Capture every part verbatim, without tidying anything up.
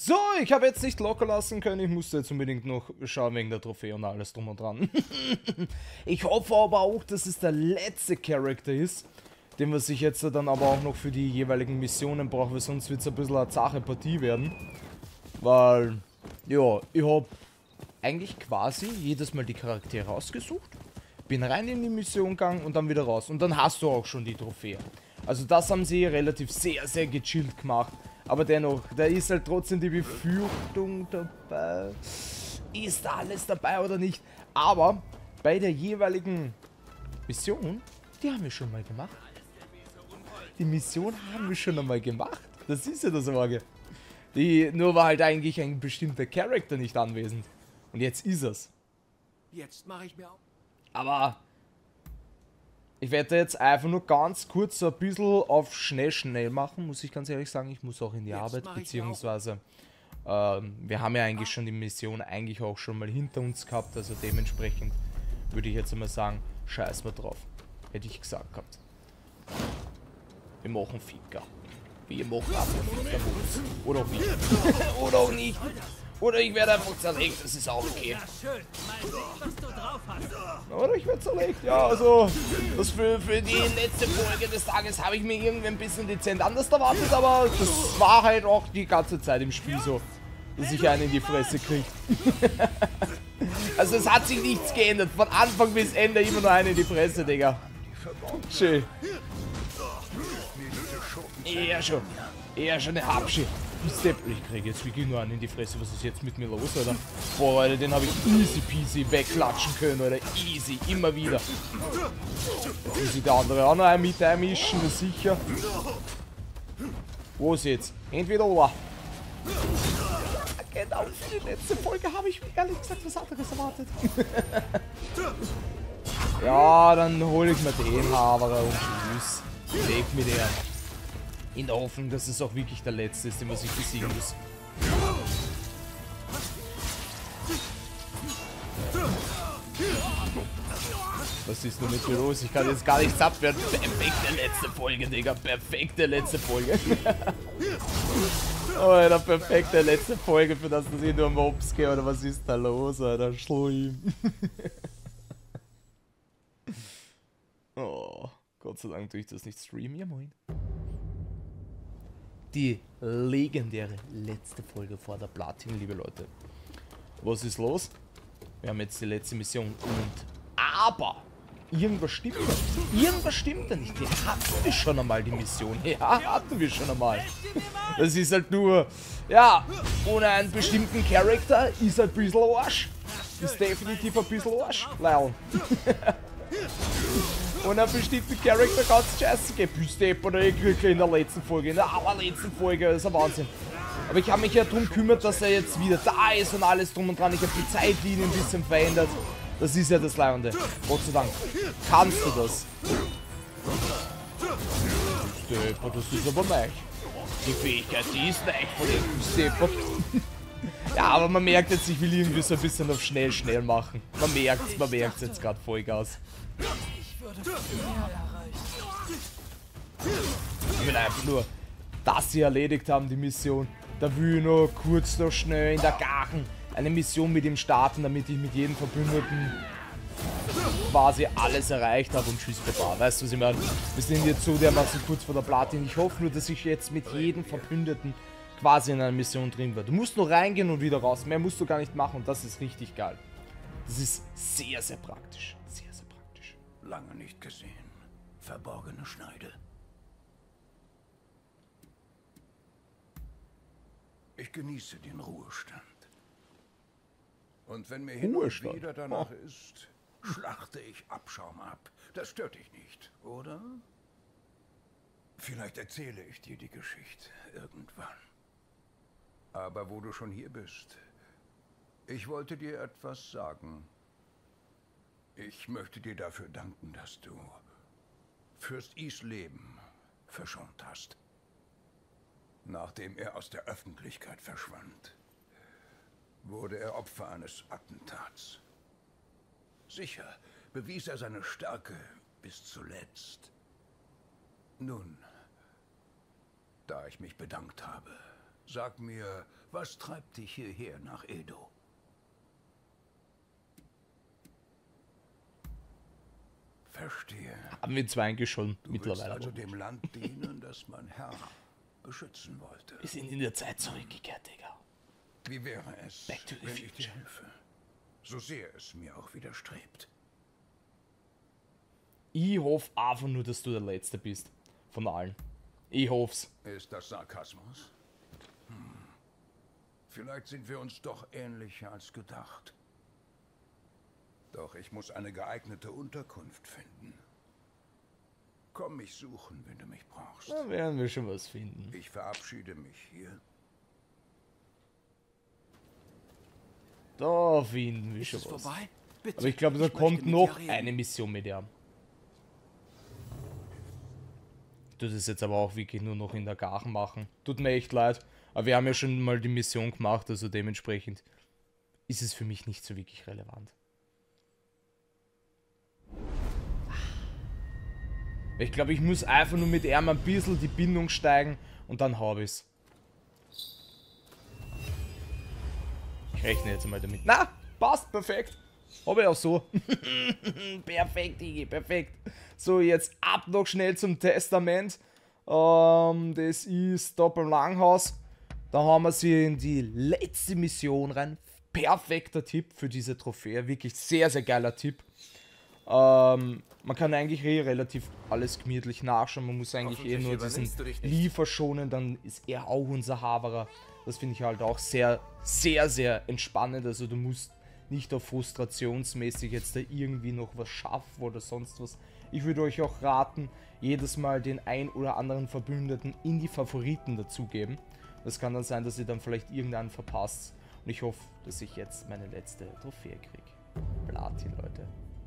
So, ich habe jetzt nicht locker lassen können. Ich musste jetzt unbedingt noch schauen wegen der Trophäe und alles drum und dran. Ich hoffe aber auch, dass es der letzte Charakter ist, den wir sich jetzt dann aber auch noch für die jeweiligen Missionen brauchen, weil sonst wird es ein bisschen eine zache Partie werden. Weil, ja, ich habe eigentlich quasi jedes Mal die Charaktere ausgesucht, bin rein in die Mission gegangen und dann wieder raus. Und dann hast du auch schon die Trophäe. Also das haben sie relativ sehr, sehr gechillt gemacht. Aber dennoch, da ist halt trotzdem die Befürchtung dabei. Ist da alles dabei oder nicht? Aber bei der jeweiligen Mission, die haben wir schon mal gemacht. Die Mission haben wir schon einmal gemacht. Das ist ja das Sorge. Die, nur war halt eigentlich ein bestimmter Charakter nicht anwesend. Und jetzt ist es. Jetzt mache ich mir auch. Aber ich werde jetzt einfach nur ganz kurz so ein bisschen auf schnell schnell machen, muss ich ganz ehrlich sagen. Ich muss auch in die Jetzt Arbeit, mach ich beziehungsweise ähm, wir haben ja eigentlich schon die Mission eigentlich auch schon mal hinter uns gehabt, also dementsprechend würde ich jetzt einmal sagen, scheiß mal drauf. Hätte ich gesagt gehabt. Wir machen Fika. Wir machen ab Fika. Oder auch nicht. Oder auch nicht. Oder ich werde einfach zerlegt, das ist auch okay. Ja, schön. Mal sehen, was du drauf hast. Oder ich werde zerlegt, ja, also das für, für die letzte Folge des Tages habe ich mir irgendwie ein bisschen dezent anders erwartet, aber das war halt auch die ganze Zeit im Spiel so, dass ich einen in die Fresse kriege. Also es hat sich nichts geändert, von Anfang bis Ende immer nur einen in die Fresse, Digga. Schön. Eher schon, eher schon eine Habsche. Ich kriege jetzt wirklich nur einen in die Fresse. Was ist jetzt mit mir los, Alter? Boah, Alter, den habe ich easy peasy wegklatschen können, Alter. Easy, immer wieder. Easy, der andere auch noch ein mit einmischen, sicher. Wo ist jetzt? Entweder oder. Genau, für die letzte Folge habe ich mir ehrlich gesagt was anderes erwartet. Ja, dann hole ich mir den Haberer und tschüss. Leg mir den. In der Hoffnung, dass es auch wirklich der letzte ist, den man sich besiegen muss. Was ist nur mit mir los? Ich kann jetzt gar nichts abwehren. Perfekte letzte Folge, Digga. Perfekte letzte Folge. Oh, Alter, perfekte letzte Folge, für das dass ich nur Mobs gehe. Oder was ist da los, Alter? Schlimm. Oh, Gott sei Dank tue ich das nicht streamen. Ja, moin. Die legendäre letzte Folge vor der Platin, liebe Leute. Was ist los? Wir haben jetzt die letzte Mission und... Aber! Irgendwas stimmt da nicht. Irgendwas stimmt da nicht. Die hatten wir schon einmal, die Mission. Ja, hatten wir schon einmal. Das ist halt nur... Ja, ohne einen bestimmten Charakter ist halt ein bisschen Arsch. Ist definitiv ein bisschen Arsch. Leil. Und einen bestimmten Charakter kann es scheiße gehen. Büstepp oder ich kriege in der letzten Folge, in der allerletzten Folge, das ist ein Wahnsinn. Aber ich habe mich ja darum gekümmert, dass er jetzt wieder da ist und alles drum und dran. Ich habe die Zeitlinie ein bisschen verändert. Das ist ja das Leihende. Gott sei Dank. Kannst du das? Büstepp, das ist aber neich. Die Fähigkeit, die ist neich von dem Büstepp. Ja, aber man merkt jetzt, ich will irgendwie so ein bisschen auf schnell, schnell machen. Man merkt es, man merkt es jetzt gerade Vollgas. Ich will einfach nur, dass sie erledigt haben, die Mission. Da will ich nur kurz noch schnell in der Garten eine Mission mit ihm starten, damit ich mit jedem Verbündeten quasi alles erreicht habe und tschüss, Baba. Weißt du, was ich meine? Wir sind jetzt so dermaßen kurz vor der Platin. Ich hoffe nur, dass ich jetzt mit jedem Verbündeten quasi in einer Mission drin war. Du musst nur reingehen und wieder raus. Mehr musst du gar nicht machen und das ist richtig geil. Das ist sehr, sehr praktisch. Sehr, sehr praktisch. Lange nicht gesehen. Verborgene Schneide. Ich genieße den Ruhestand. Und wenn mir hin und Ruhestand? wieder danach Oh. ist, schlachte ich Abschaum ab. Das stört dich nicht, oder? Vielleicht erzähle ich dir die Geschichte irgendwann. Aber wo du schon hier bist, ich wollte dir etwas sagen. Ich möchte dir dafür danken, dass du Fürst Is Leben verschont hast. Nachdem er aus der Öffentlichkeit verschwand, wurde er Opfer eines Attentats. Sicher bewies er seine Stärke bis zuletzt. Nun, da ich mich bedankt habe, Sag mir, was treibt dich hierher nach Edo? Verstehe. Haben wir zwei eigentlich schon Du mittlerweile. willst also dem Land dienen, das mein Herr beschützen wollte. Wir sind in der Zeit zurückgekehrt, Digga. Wie wäre es, Back to the wenn ich future. dir helfe? So sehr es mir auch widerstrebt. Ich hoffe einfach nur, dass du der Letzte bist. Von allen. Ich hoff's. Ist das Sarkasmus? Hm. Vielleicht sind wir uns doch ähnlicher als gedacht. Doch ich muss eine geeignete Unterkunft finden. Komm mich suchen, wenn du mich brauchst. Da werden wir schon was finden. Ich verabschiede mich hier. Da finden wir Ist schon es was. vorbei? Bitte. Aber ich glaube, da Ich kommt möchte mit noch dir reden. eine Mission mit dir. Das ist jetzt aber auch wirklich nur noch in der Garten machen. Tut mir echt leid. Aber wir haben ja schon mal die Mission gemacht, also dementsprechend ist es für mich nicht so wirklich relevant. Ich glaube, ich muss einfach nur mit ihm ein bisschen die Bindung steigen und dann habe ich's. Ich rechne jetzt mal damit. Na, passt, perfekt. Habe ich auch so. Perfekt, Digi, perfekt. So, jetzt ab noch schnell zum Testament. Ähm, das ist Doppel Langhaus. Da haben wir sie in die letzte Mission rein. Perfekter Tipp für diese Trophäe. Wirklich sehr, sehr geiler Tipp. Ähm, man kann eigentlich eh relativ alles gemütlich nachschauen. Man muss eigentlich eh Hoffentlich nur diesen übernimmst du dich nicht. Liefer schonen. Dann ist er auch unser Haverer. Das finde ich halt auch sehr, sehr, sehr entspannend. Also du musst nicht auf frustrationsmäßig jetzt da irgendwie noch was schaffen oder sonst was. Ich würde euch auch raten, jedes Mal den ein oder anderen Verbündeten in die Favoriten dazugeben. Das kann dann sein, dass ihr dann vielleicht irgendeinen verpasst. Und ich hoffe, dass ich jetzt meine letzte Trophäe kriege. Platin, Leute.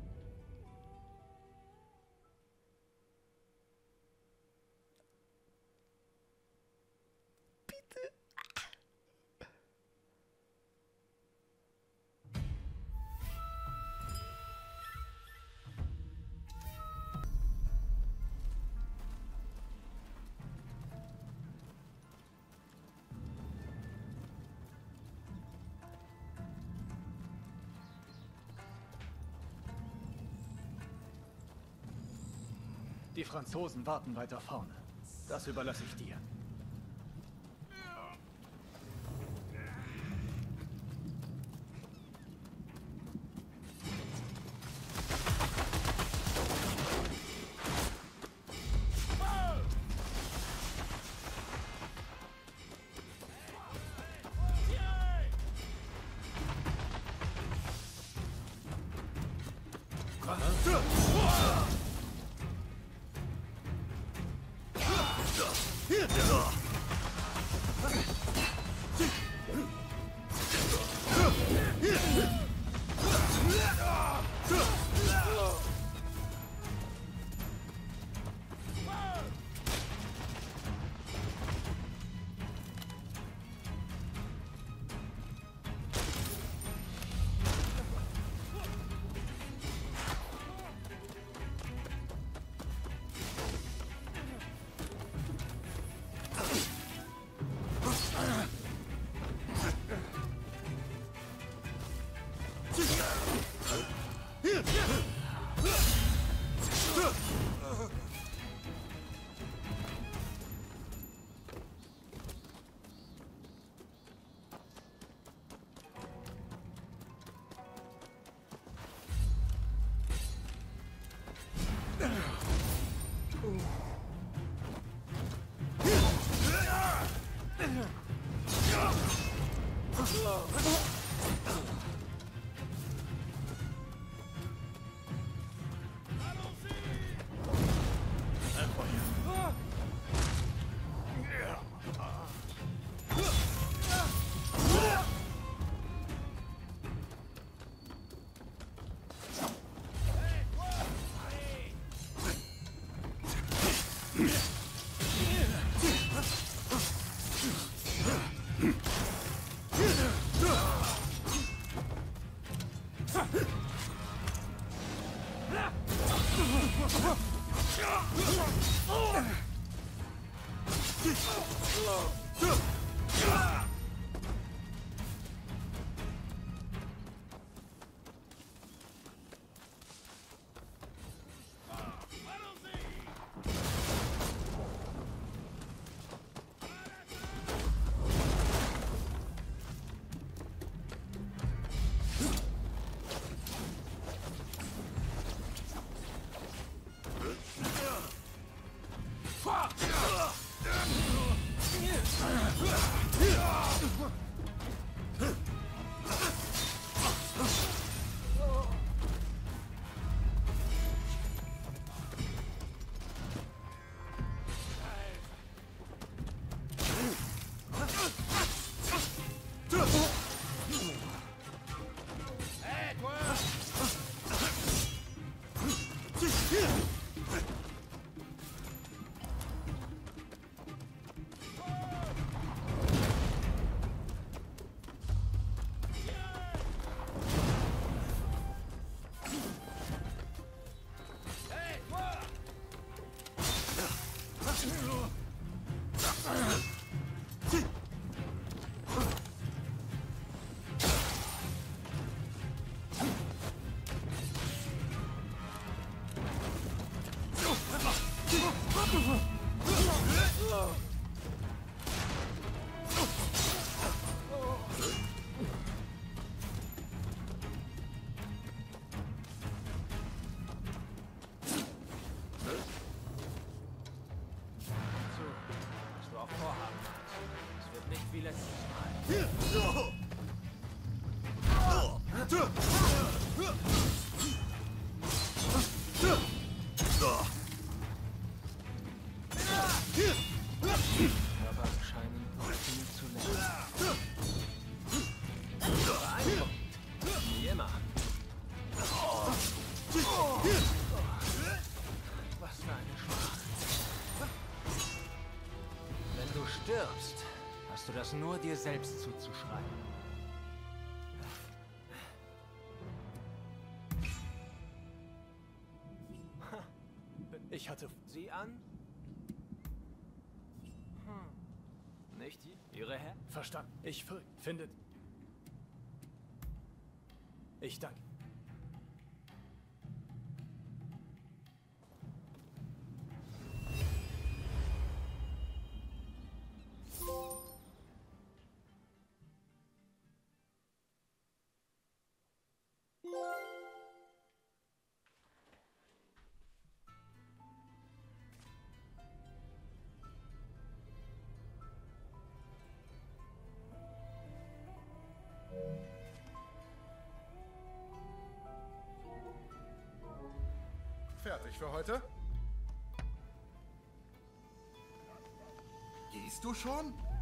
Die Franzosen warten weiter vorne. Das überlasse ich dir. Hey, toi! Wie letztes Mal. Körper scheinen viel zu lernen. Wie immer. Was für eine Schmach. Wenn du stirbst, hast du das nur dir selbst zuzuschreiben. Ich hatte... Sieh an. Hm. Nicht Ihre Herr? Verstanden. Ich finde... Ich danke. Fertig für heute? Gehst du schon?